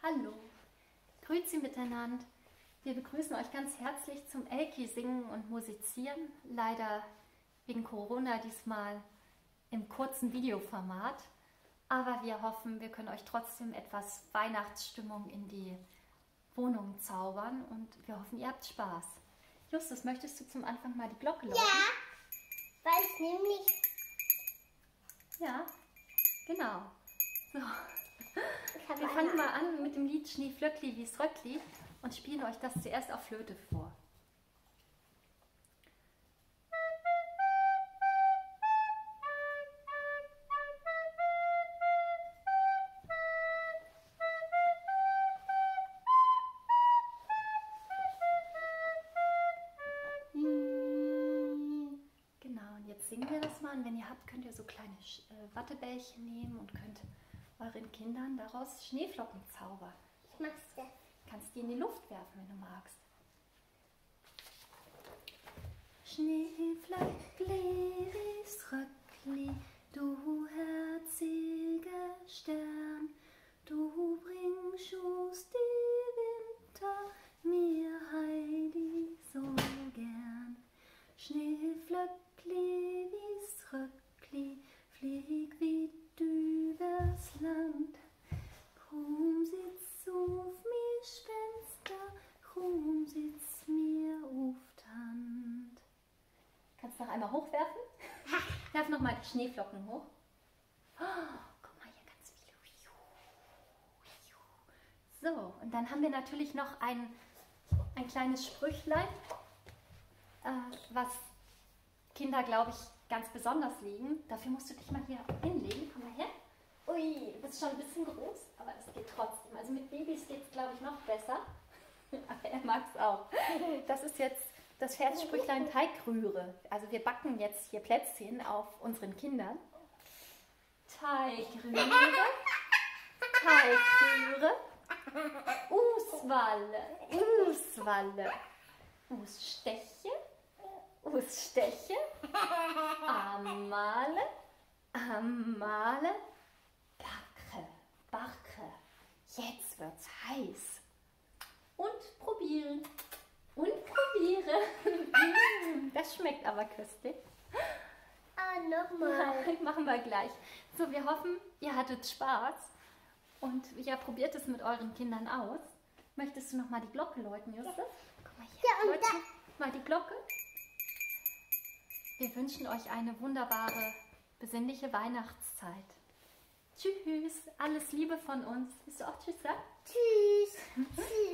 Hallo, grüezi miteinander. Wir begrüßen euch ganz herzlich zum Elki singen und musizieren. Leider wegen Corona diesmal im kurzen Videoformat. Aber wir hoffen, wir können euch trotzdem etwas Weihnachtsstimmung in die Wohnung zaubern und wir hoffen, ihr habt Spaß. Justus, möchtest du zum Anfang mal die Glocke läuten? Ja, weil es nämlich... Ja, genau. So. Wir fangen mal an mit dem Lied Schneeflöckli wie's Röckli und spielen euch das zuerst auf Flöte vor. Genau, und jetzt singen wir das mal. Und wenn ihr habt, könnt ihr so kleine Wattebällchen nehmen und könnt euren Kindern daraus Schneeflocken zaubern. Ich mach's das. Kannst die in die Luft werfen, wenn du magst. Schneeflöckli wie's Röckli, du herziger Stern, du bringst uns die Winter, mir Heidi so gern. Schneeflöckli wie's Röckli, flieg wie du übers Land. Drum sitz auf mir Fenster, drum sitz mir auf die Hand. Kannst du noch einmal hochwerfen? Werf noch mal die Schneeflocken hoch. Oh, guck mal, hier ganz viele. So, und dann haben wir natürlich noch ein kleines Sprüchlein, was Kinder, glaube ich, ganz besonders lieben. Dafür musst du dich mal hier hinlegen. Komm mal her. Ui, du bist schon ein bisschen groß, aber es geht trotzdem. Also mit Babys geht es, glaube ich, noch besser. Aber er mag es auch. Das ist jetzt das Versprüchlein Teigrühre. Also wir backen jetzt hier Plätzchen auf unseren Kindern. Teigrühre, Teigrühre, Uswalle, Uswalle, Ussteche, Ussteche, Amale, Amale, Backe, Backe, jetzt wird's heiß. Und probieren. Und probiere. Das schmeckt aber köstlich. Ah, nochmal. Ja, machen wir gleich. So, wir hoffen, ihr hattet Spaß. Und ja, probiert es mit euren Kindern aus. Möchtest du noch mal die Glocke läuten, Justus? Guck mal hier. Ja, und Läuten mal die Glocke. Wir wünschen euch eine wunderbare, besinnliche Weihnachtszeit. Tschüss, alles Liebe von uns. Willst du auch Tschüss sagen? Tschüss.